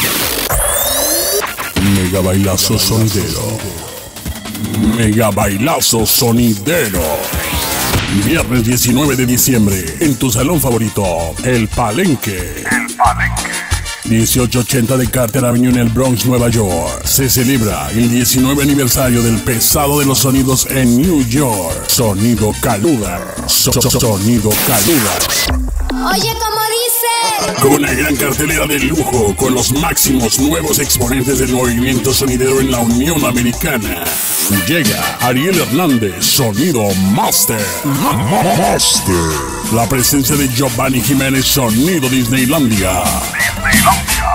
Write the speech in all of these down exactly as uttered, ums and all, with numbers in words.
Mega bailazo sonidero. Mega bailazo sonidero. Viernes diecinueve de diciembre, en tu salón favorito, El Palenque. El Palenque. dieciocho ochenta de Carter Avenue en el Bronx, Nueva York. Se celebra el diecinueve aniversario del pesado de los sonidos en New York. Sonido Caluda. So- so- sonido Caluda. Oye, como dice. Con una gran cartelera de lujo, con los máximos nuevos exponentes del movimiento sonidero en la Unión Americana. Llega Ariel Hernández, Sonido Master. Master. La presencia de Giovanni Jiménez, Sonido Disneylandia. Disneylandia.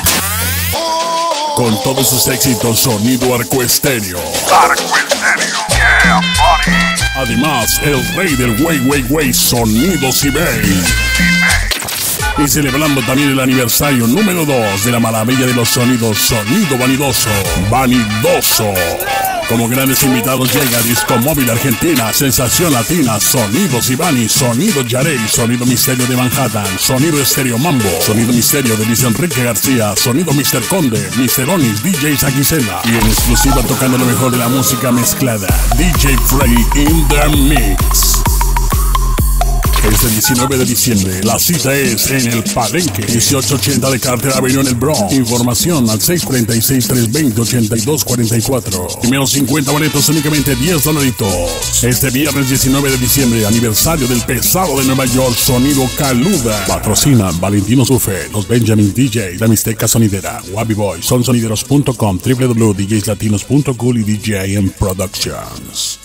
Con todos sus éxitos, Sonido Arco Estéreo. Arco Estéreo. Yeah, buddy. Además, el rey del Way Way Way, Sonido Cibey. Y celebrando también el aniversario número dos de la maravilla de los sonidos, Sonido Vanidoso. Vanidoso. Como grandes invitados llega Disco Móvil Argentina, Sensación Latina, Sonido Sibani, Sonido Yarey, Sonido Misterio de Manhattan, Sonido Estéreo Mambo, Sonido Misterio de Luis Enrique García, Sonido mister Conde, mister Onis, D J Saquicela y en exclusiva tocando lo mejor de la música mezclada, D J Freddy in the Mix. Este diecinueve de diciembre, la cita es en El Palenque, dieciocho ochenta de Carter Avenue en el Bronx. Información al seis cuatro seis, tres dos cero, ocho dos cuatro cuatro. Primeros cincuenta boletos, únicamente diez dolaritos. Este viernes diecinueve de diciembre, aniversario del pesado de Nueva York, Sonido Caluda. Patrocinan Valentino Sufe, Los Benjamin D J, La Mixteca Sonidera, Wabi Boy, Sonsonideros punto com, w w w punto d js latinos punto cool y D J M Productions.